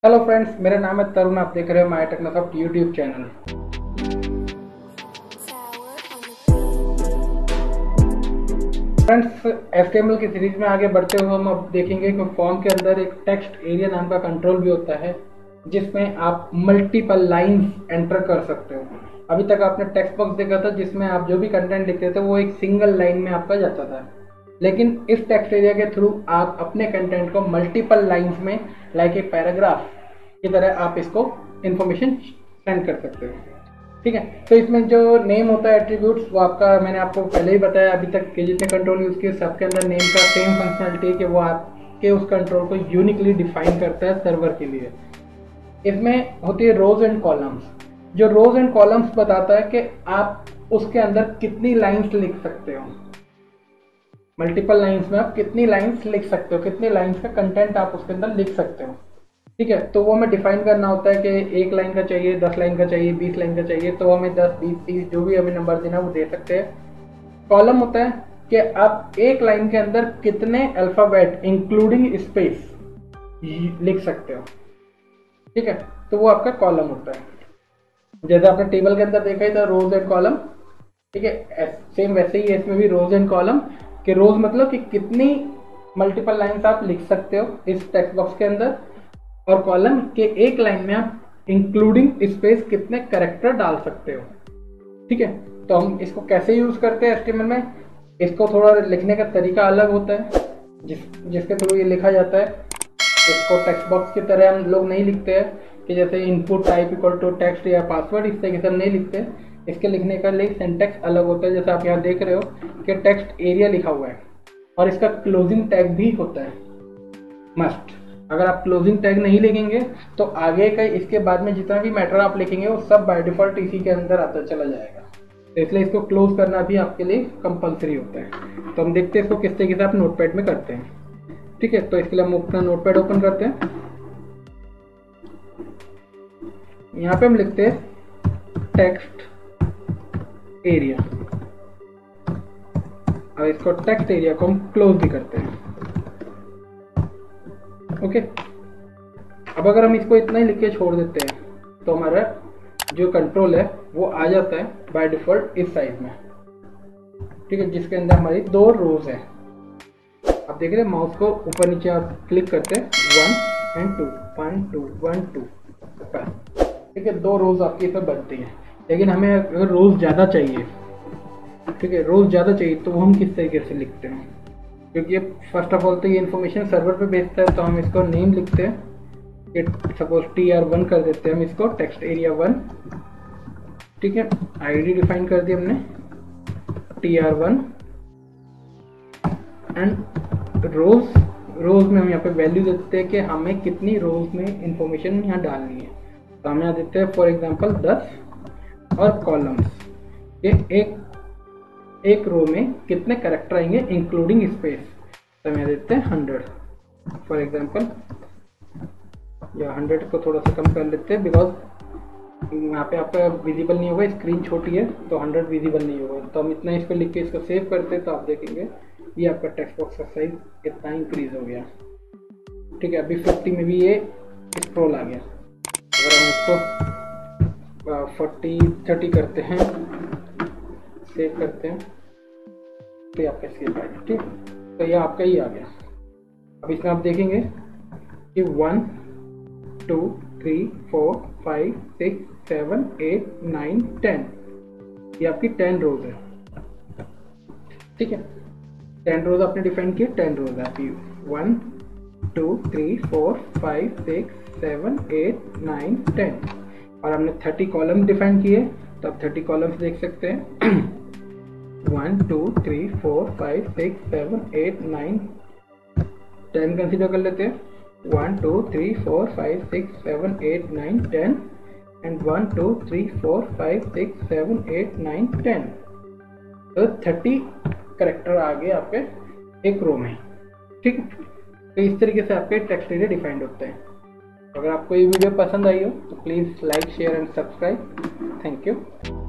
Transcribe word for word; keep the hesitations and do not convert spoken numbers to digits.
Hello friends, मेरा नाम है तरुण। आप देख रहे हो my Technosoft YouTube channel. Friends, HTML की सीरीज में आगे बढ़ते हुए हम अब देखेंगे कि फॉर्म के अंदर एक टेक्स्ट एरिया नाम का कंट्रोल भी होता है, जिसमें आप मल्टीपल लाइंस एंटर कर सकते हो। अभी तक आपने टेक्स्ट बॉक्स देखा था जिसमें आप जो भी कंटेंट लिखते थे वो एक सिंगल लाइन में आपका जाता था, लेकिन इस टेक्स्ट एरिया के थ्रू आप अपने कंटेंट को मल्टीपल लाइंस में, लाइक ए पैराग्राफ की तरह, आप इसको इंफॉर्मेशन सेंड कर सकते हो। ठीक है, तो इसमें जो नेम होता है एट्रीब्यूट्स, वो आपका मैंने आपको पहले ही बताया। अभी तक के जितने कंट्रोल यूज किए सबके अंदर नेम का सेम फंक्शनलिटी है कि वो आपके उस कंट्रोल को यूनिकली डिफाइन करता है सर्वर के लिए। इसमें होती है रोज एंड कॉलम्स। जो रोज एंड कॉलम्स बताता है कि आप उसके अंदर कितनी लाइंस लिख सकते हो। मल्टीपल लाइंस में आप कितनी लाइंस लिख सकते हो, कितनी लाइंस का कंटेंट आप उसके अंदर लिख सकते हो। ठीक है, तो वो हमें डिफाइन करना होता है कि एक लाइन का चाहिए, दस लाइन का चाहिए, बीस लाइन का चाहिए, तो हमें दस, बीस, तीस जो भी हमें नंबर देना वो दे सकते हैं। कॉलम होता है कि आप एक लाइन के अंदर कितने अल्फाबेट इंक्लूडिंग स्पेस लिख सकते हो। ठीक है, तो वो आपका कॉलम होता है। जैसे आपने टेबल के अंदर देखा ही था रोज एंड कॉलम। ठीक है, सेम वैसे ही है इसमें भी रोज एंड कॉलम। कि रोज मतलब कि कितनी मल्टीपल लाइंस आप लिख सकते हो इस टेक्स्ट बॉक्स के अंदर, और कॉलम के एक लाइन में आप इंक्लूडिंग स्पेस कितने कैरेक्टर डाल सकते हो। ठीक है, तो हम इसको कैसे यूज करते हैं एचटीएमएल में, इसको थोड़ा लिखने का तरीका अलग होता है, जिस जिसके थ्रू ये लिखा जाता है। इसको टेक्स्ट बॉक्स की तरह हम लोग नहीं लिखते हैं कि जैसे input type equal to text या पासवर्ड, इस तरीके से हम नहीं लिखते। इसके लिखने का लिए सिंटैक्स अलग होता है। जैसे आप यहाँ देख रहे हो कि टेक्स्ट एरिया लिखा हुआ है और इसका क्लोजिंग टैग भी होता है मस्ट। अगर आप क्लोजिंग टैग नहीं लिखेंगे तो आगे का इसके बाद में जितना भी मैटर आप लिखेंगे वो सब बाय डिफॉल्ट इसी के अंदर आता चला जाएगा। तो इसलिए इसको क्लोज करना भी आपके लिए कंपलसरी होता है। तो हम देखते हैं इसको किस तरीके से आप नोटपैड में करते हैं। ठीक है, तो इसके लिए हम अपना नोटपैड ओपन करते हैं। यहाँ पे हम लिखते हैं टेक्स्ट एरिया। अब इसको टेक्स्ट एरिया को हम क्लोज भी करते हैं। ओके, अब अगर हम इसको इतना ही लिख के छोड़ देते हैं तो हमारा जो कंट्रोल है वो आ जाता है बाय डिफॉल्ट इस साइज में। ठीक है, जिसके अंदर हमारी दो रोज है। आप देख रहे हैं माउस को ऊपर नीचे आप क्लिक करते हैं, one and two, one two one two. ठीक है, दो रोज आपकी इसमें बनती है। लेकिन हमें अगर रोज ज़्यादा चाहिए, ठीक है, रोज ज़्यादा चाहिए, तो वो हम किस तरीके से लिखते हैं, क्योंकि फर्स्ट ऑफ ऑल तो ये इन्फॉर्मेशन सर्वर पे भेजता है। तो हम इसको नेम लिखते हैं कि सपोज टी आर वन कर देते हैं हम इसको, टेक्स्ट एरिया वन। ठीक है, आईडी डिफाइन कर दी हमने T R one. And rows rows में हम यहाँ पे वैल्यू देते हैं कि हमें कितनी रोज में इंफॉर्मेशन यहाँ डालनी है। तो हम यहाँ देते हैं फॉर एग्जांपल दस, और कॉलम्स ये एक एक रो में कितने कैरेक्टर आएंगे इंक्लूडिंग स्पेस, तो हम यहाँ देते हैं हंड्रेड फॉर एग्जांपल, या हंड्रेड को थोड़ा सा कम कर लेते हैं बिकॉज यहाँ पे आपका विजिबल नहीं होगा, स्क्रीन छोटी है तो हंड्रेड विजिबल नहीं होगा। तो हम इतना इसको लिख के इसको सेव करते हैं तो आप देखेंगे ये आपका टेक्स्ट बॉक्स का साइज इतना इंक्रीज हो गया। ठीक है, अभी फिफ्टी में भी ये स्क्रॉल आ गया। अगर हम इसको फोर्टी थर्टी करते हैं, सेव करते हैं, तो ये आपका स्केप आएगा। ठीक, तो ये आपका ही आ गया। अब इसमें आप देखेंगे कि one two three four five six seven eight nine ten, ये आपकी टेन रोज है। ठीक है, टेन रोज आपने डिफाइन किए, टेन रोज है आपकी, one two three four five six seven eight nine ten. और हमने थर्टी कॉलम डिफाइन किए, तो आप थर्टी कॉलम्स देख सकते हैं, one two three four five six seven eight nine ten consider कर लेते हैं, one two three four five six seven eight nine ten, and one two three four five six seven eight nine ten. तो thirty characters आ गए आपके एक रो में। ठीक है, तो इस तरीके से आपके टेक्स्ट एरिया डिफाइंड होते हैं। अगर आपको ये वीडियो पसंद आई हो तो please like, share and subscribe. Thank you.